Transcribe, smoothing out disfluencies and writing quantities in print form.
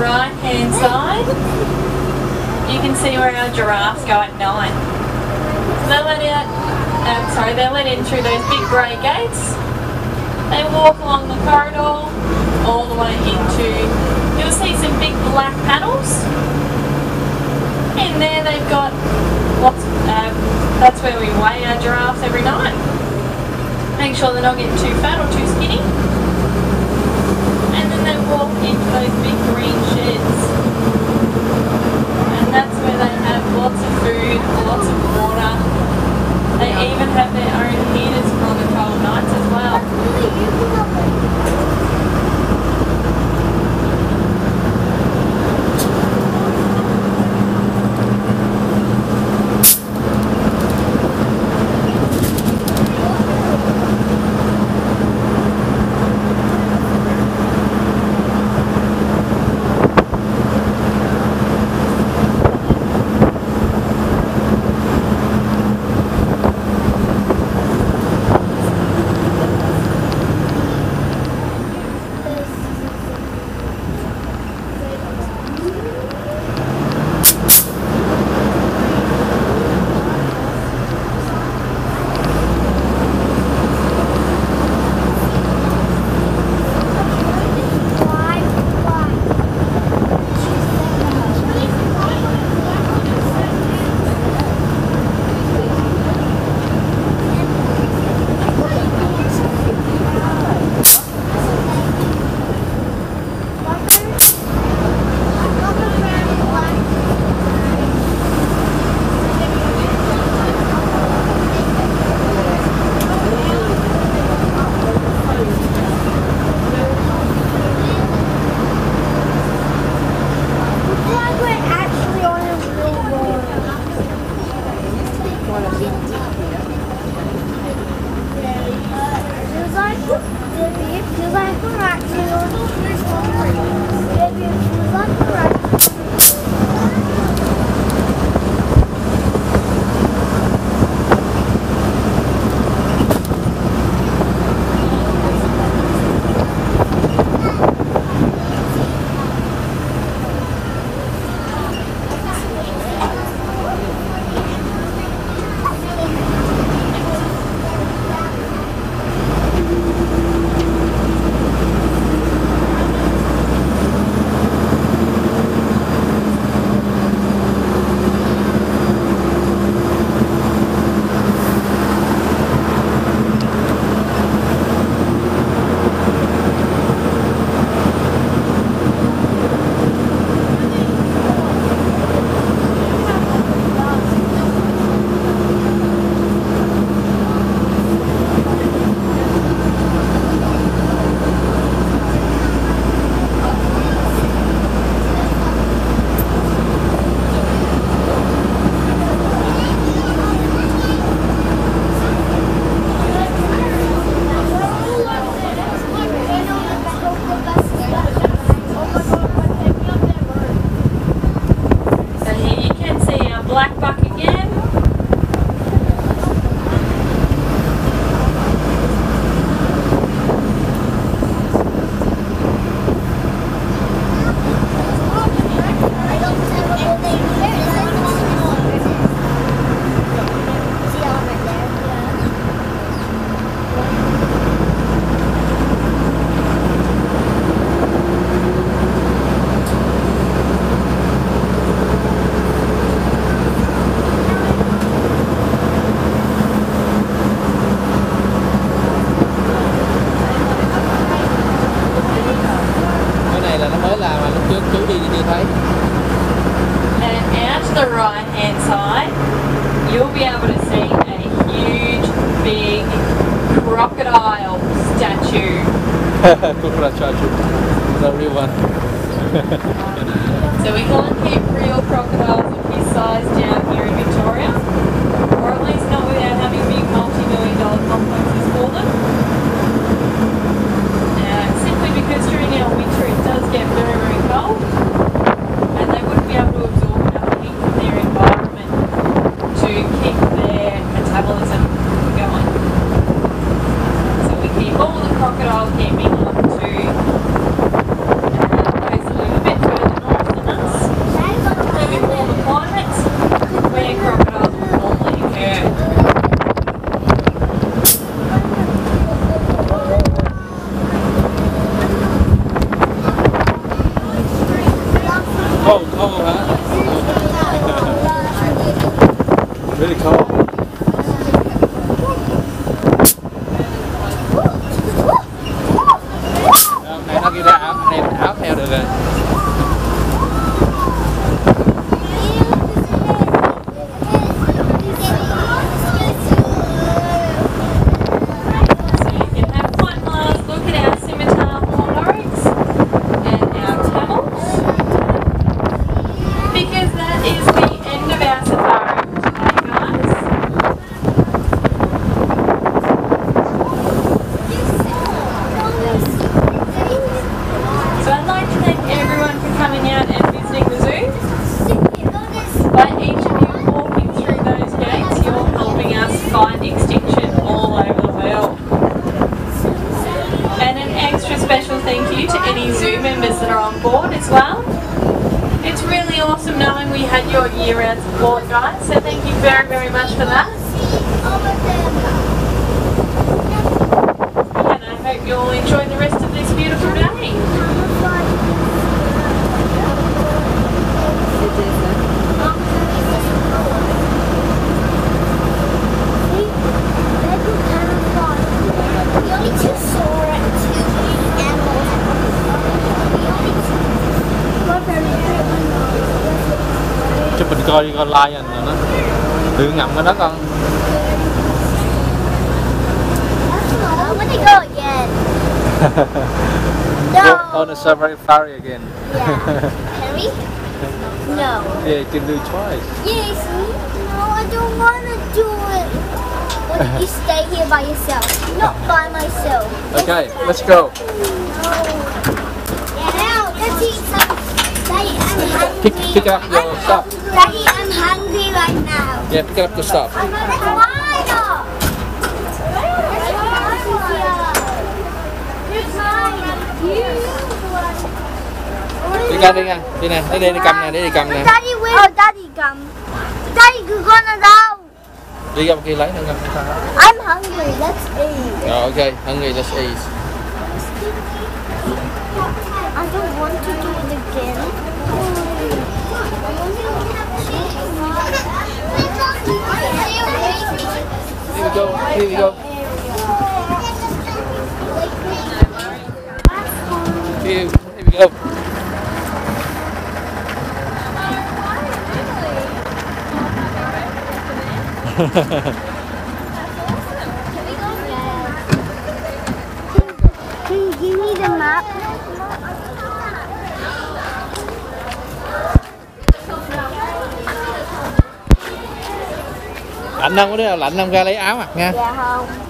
right hand side, you can see where our giraffes go at night. So they're they're let in through those big grey gates. They walk along the corridor all the way into, you'll see some big black panels. In there they've got lots of, that's where we weigh our giraffes every night. Make sure they're not getting too fat or too skinny. And then they walk into those big green sheds. And that's where they have lots of food, lots of water. They even have their own heaters for the cold nights as well. you'll be able to see a huge, big crocodile statue. Crocodile statue, the real one. So we can't keep real crocodiles of his size down here in Victoria, or at least not without having big multi-million-dollar complexes for them. Simply because during our winter it does get very, very cold, and they wouldn't be able to absorb enough heat from their environment to keep their metabolism going. So we keep all the crocodile camping up to places a little bit further north. Cold, huh? Really cold. Này nó kia ra áo, này áo theo được rồi. So you can have quite a nice look at our scimitar hornets and our camels, because that is the end of our safari today, guys. So I'd like to thank everyone for coming out and visiting the zoo. By each of you walking through those gates, you're helping us find extinction all over the world. And an extra special thank you to any zoo members that are on board as well. It's really awesome knowing we had your year-round support, guys, so thank you very, very much for that. And I hope you all enjoy the rest of this beautiful day. Cho mình coi con lai anh rồi nó tự ngậm cái đó con. I want to go again. Go No. on a safari again. Yeah. Can we? No. Yeah, you can do twice. Yes. No, I don't want to do it. What if you stay here by yourself? Not by myself. Okay, let's go. Now, let's eat some. Daddy, I'm hungry. Pick up your stuff. Daddy, I'm hungry right now. Yeah, pick up the stuff. Why not? Đi coi đi nha. Đi nè, đi cầm nè, đi cầm nè. Daddy, where? Oh, Daddy, come. Daddy, 그거는 đâu? Đi ra kia lấy nữa cầm. I'm hungry. Let's eat. Rồi ok, hungry, let's eat. I don't want to do it again. Here we go, here we go. Here we go. Can you give me the map? Lạnh không? Có đứa nào lạnh không ra lấy áo mặc nha. Dạ không.